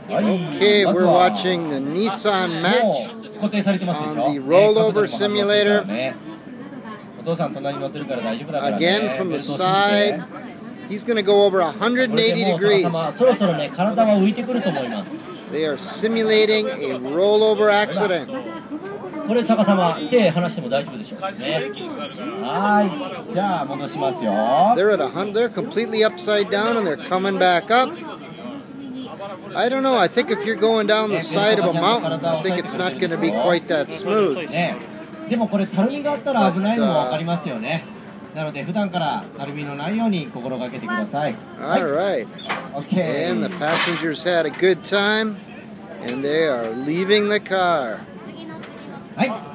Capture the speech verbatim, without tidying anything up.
Okay, we're watching the Nissan match on the rollover simulator. Again from the side. He's going to go over one hundred eighty degrees. They are simulating a rollover accident. They're at a hundred. They're completely upside down and they're coming back up. I don't know. I think if you're going down the side of a mountain, I think it's not going to be quite that smooth. But, uh, Alright. Okay. And the passengers had a good time and they are leaving the car.